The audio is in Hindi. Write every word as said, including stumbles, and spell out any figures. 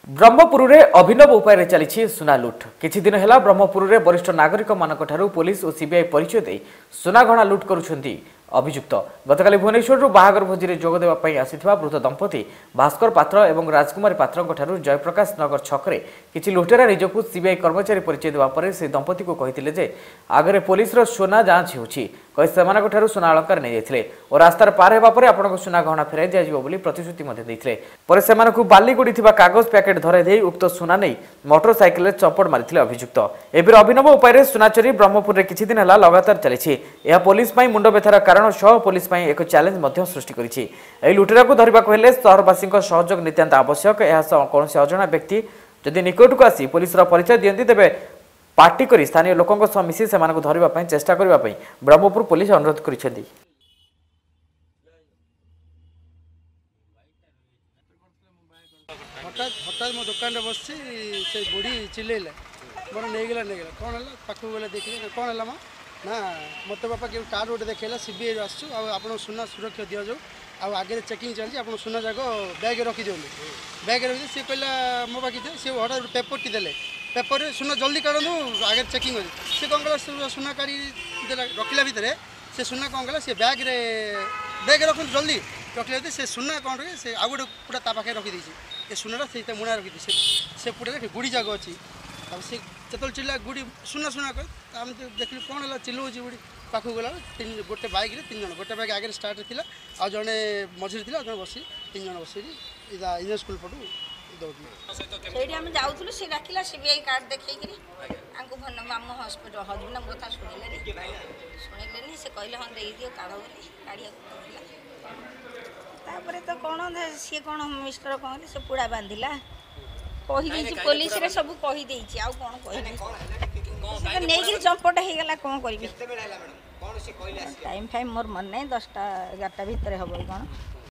ब्रह्मपुर में अभिनव उपाय चली सुना लुट किछि दिन है ब्रह्मपुर में वरिष्ठ नागरिक मानक पुलिस और सीबीआई परिचय दे सुना गहना लुट करुछंती अभियुक्त गतकाली भुवनेश्वर बाहागर भोजी में जोगदेवाई आसीथिबा वृद्ध दंपति भास्कर पात्र और राजकुमारी पात्र जयप्रकाश नगर छकरे किछि लुटेरा निजकू सीबीआई कर्मचारी परिचय देवा पर से दंपति को कहिथिले जे आगरे पुलिस रो सोना जांच होछि कहि सेमानकठारु सोना अलंकार नै जायथिले और रास्तार पार हेबा पर आपनको सोना गहना फेराई दिया जिवो बोली प्रतिश्रुति मध्ये दैथिले पर सेमानकु बाली गुडीथिबा कागज पैकेट धराई देई उक्त सोना नै मोटरसाइकेल रे चंपड़ मारिथिले अभियुक्त एबिर अभिनव उपाय सोना चोरी ब्रह्मपुर रे किछि दिन हला लगातार चलिछि एहा पुलिस पई मुंड बेथार कारण सह पुलिस पई एक चैलेंज मध्ये सृष्टि करिछि एही लुटेरा को धरिबा को हेले शहरवासी सहयोग नितांत आवश्यक एहा कोनोसी अजणा व्यक्ति जदि निकट को आसी पुलिस रा परिचय दियंती तेबे पार्टी करी स्थानीय लोकों सह मिसी सेमानकु धरिबा पई चेष्टा करिबा पई ब्रह्मपुर पुलिस अनुरोध करिसेंती। हठात हठात मो दुकान रे बसছি से बुढ़ी चिल्लेला मोर नेगला नेगला कोन हला पाखु गले देखले कोन हला मा ना मत बापा के कार्ड उठे देखेला सीबीआई आसछु आ आपण सुना सुरक्षा दिया जो आ आगे चेकिंग चलछि आपण सुना जागो बैग रखी दियो बैग रखि से कहला मो बाकी से हठात पेपर टी देले पेपर सुना जल्दी काढनु आगे चेकिंग हो से कोन गला सुना काढी देला रखिला भीतर से सुना कोन गला से बैग रे बैग रखु जल्दी रखले से सुना कोन रे से आ गुड पूरा ता पाखे रखि दिछि ए सुना से मुना रखि दिछि से पूरा गुड़ी जागो अछि अब से चतल चिल्ला गुड़ी सुना सुना कर हम देखली कोन हला चिल्लौची गुड़ी पाखु गला तीन गोटे बाइक रे तीन जन गोटे बाइक आगे स्टार्ट थिला आ जने मझिर थिला जने बसी तीन जन बसी इदा इंजीनियर स्कूल पटु दौड़ली सेठी हम जाउथुलु से डाकिला सीबीआई कार्ड देखैकरी आंको फोन मामू हॉस्पिटल हजबना मोथा सुनिले रे सुनिले नि से कहले हन देई दियो काढो बोली काढिया कहला तापरे तो कोन से कोन मिस्टर कहले से पुड़ा बांधिला कही देछि पुलिस रे सब कही देछि आ कोन कहि से नै कि चंपट हे गेला कोन करबी टाइम फाइम मोर मन नै दस टा ग्यारह टा भीतर हबो कोन।